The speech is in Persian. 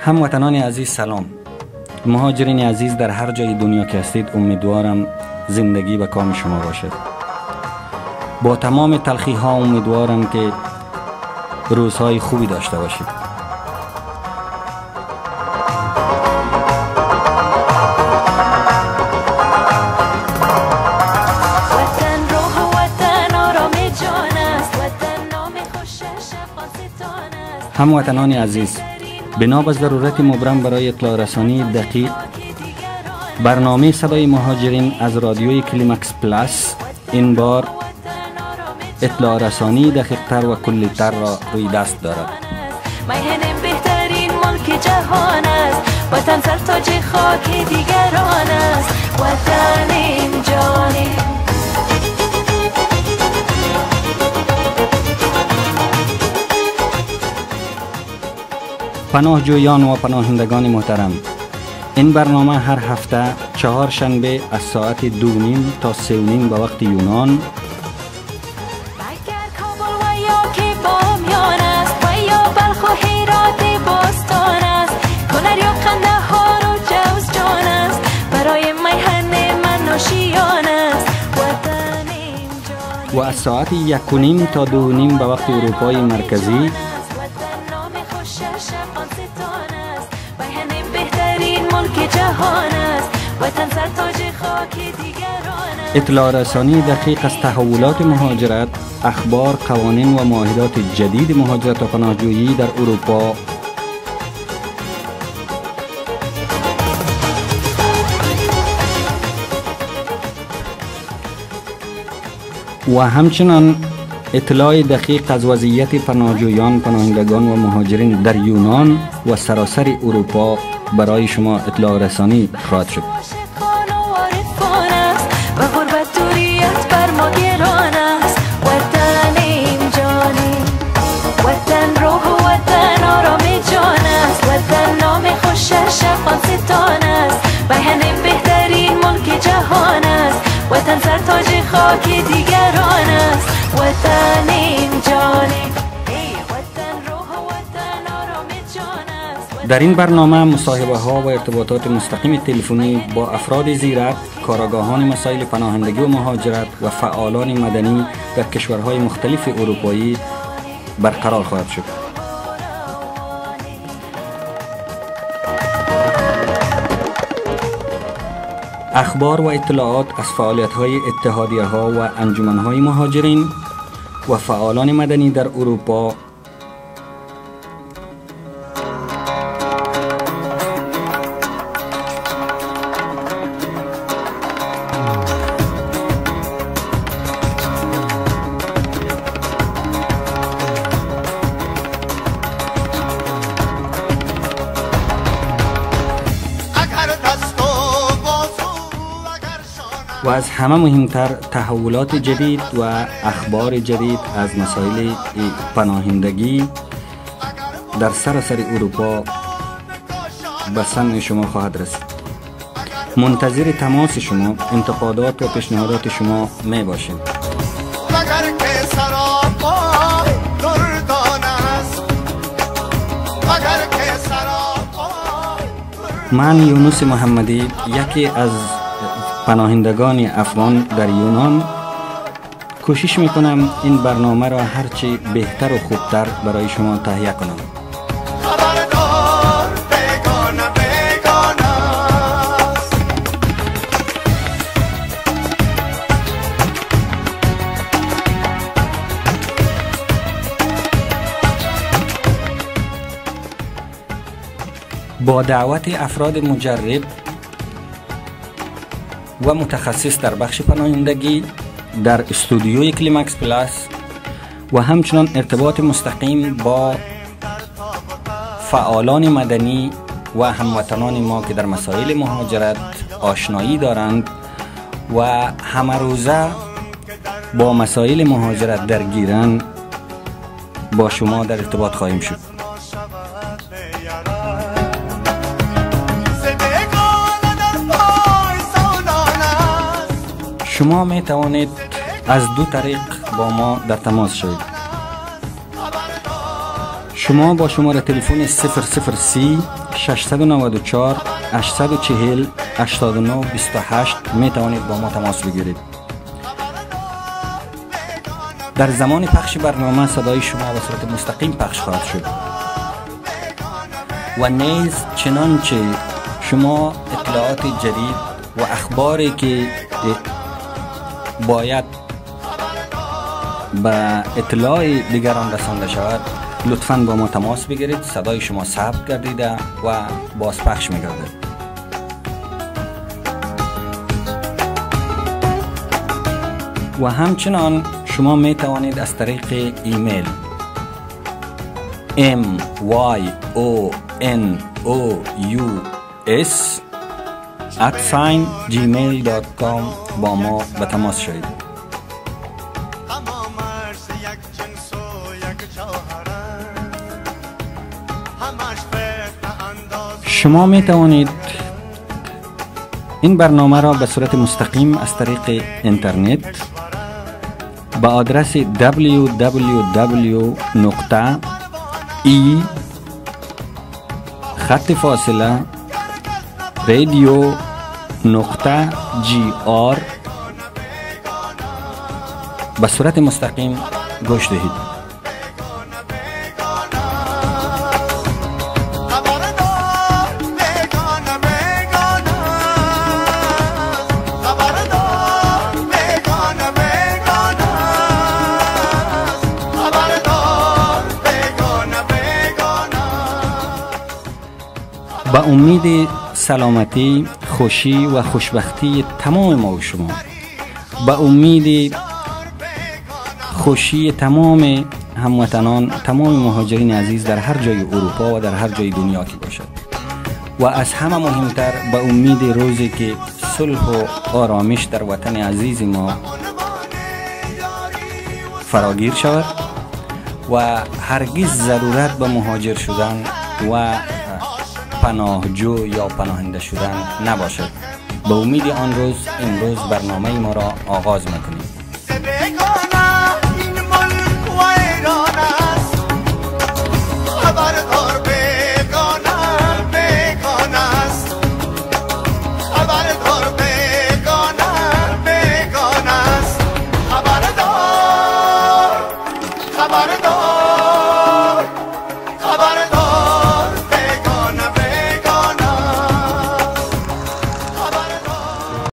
هموطنان عزیز سلام. مهاجرین عزیز در هر جای دنیا که هستید، امیدوارم زندگی و کام شما باشد. با تمام تلخی ها امیدوارم که روزهای خوبی داشته باشید. هموطنان عزیز، بنا به ضرورت مبرم برای اطلاع رسانی دقیق، برنامه صدای مهاجرین از رادیوی کلیمکس پلاس این بار اطلاع رسانی دقیق‌تر و کلی‌تر را روی دست دارد. میهن بهترین ملک جهان است، وطن سر تاج خاک دیگران است، وطن این جانی. پناهجویان و پناهندگان محترم، این برنامه هر هفته چهارشنبه از ساعت 2:30 تا 3:30 به وقت یونان اگر کابل و یا که بامیان است و یا بلخ و هرات باستان است، کنر یا قندهار و جوز جان است، برای میهن من نوشیان است، وطن این جان. و از ساعت 1:30 تا 2:30 به وقت اروپای مرکزی اطلاع رسانی دقیق از تحولات مهاجرت، اخبار، قوانین و معاهدات جدید مهاجرت و پناهجویی در اروپا و همچنان اطلاع دقیق از وضعیت پناهجویان، پناهندگان و مهاجرین در یونان و سراسر اروپا برای شما اطلاع رسانی خواهد شد. و غربت دوریت بر ما گران است، وطن این جانی، وطن روح و وطن آرام جان است، وطن نام خوشش افغانستان است، میهن بهترین ملک جهان است، وطن سر تاج خاک دیگران است، وطن این جانی. در این برنامه مصاحبه ها و ارتباطات مستقیم تلفنی با افراد زیرک، کارآگاهان مسائل پناهندگی و مهاجرت و فعالان مدنی در کشورهای مختلف اروپایی برقرار خواهد شد. اخبار و اطلاعات از فعالیت های اتحادیه ها و انجمن های مهاجرین و فعالان مدنی در اروپا و از همه مهمتر تحولات جدید و اخبار جدید از مسائل پناهندگی در سراسر اروپا به سمع شما خواهد رسید. منتظر تماس شما، انتقادات و پیشنهادات شما می باشیم. من یونس محمدی، یکی از پناهندگان افغان در یونان، کوشش میکنم این برنامه را هرچی بهتر و خوبتر برای شما تهیه کنم. با دعوت افراد مجرب و متخصص در بخش پناهندگی در استودیوی کلیمکس پلاس و همچنان ارتباط مستقیم با فعالان مدنی و هموطنان ما که در مسائل مهاجرت آشنایی دارند و همه روزه با مسائل مهاجرت درگیرند، با شما در ارتباط خواهیم شد. شما می توانید از دو طریق با ما در تماس شوید. شما با شماره تلفن 003 694 840 89 28 می توانید با ما تماس بگیرید. در زمان پخش برنامه صدای شما به صورت مستقیم پخش خواهد شد و نیز چنانچه شما اطلاعات جدید و اخباری که باید به اطلاع دیگران رسانده شود لطفاً با ما تماس بگیرید. صدای شما ثبت گردیده و بازپخش می‌گردد. و همچنان شما می توانید از طریق ایمیل myonous@gmail.com با ما به تماس شوید. شما می توانید این برنامه را به صورت مستقیم از طریق اینترنت با آدرس www.e-radio.gr به صورت مستقیم گوش دهید. با امید سلامتی، خوشی و خوشبختی تمام ما و شما، با امید خوشی تمام هموطنان، تمام مهاجرین عزیز در هر جای اروپا و در هر جای دنیا که باشد، و از همه مهمتر با امید روزی که صلح و آرامش در وطن عزیز ما فراگیر شود و هرگز ضرورت به مهاجر شدن و پناهجو یا پناهنده شدن نباشد. به امید آن روز امروز برنامه ما را آغاز میکنیم.